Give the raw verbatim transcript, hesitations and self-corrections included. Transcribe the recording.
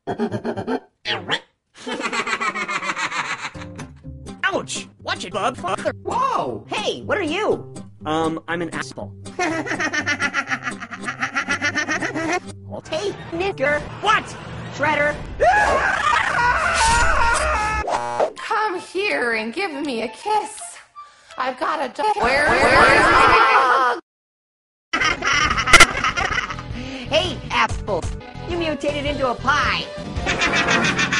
Ouch! Watch it, bub. Whoa! Hey, what are you? Um, I'm an apple. Hey, Nigger. What? Shredder. Come here and give me a kiss. I've got a dog. Where, where's my dog? Hey, Apple. You mutated into a pie.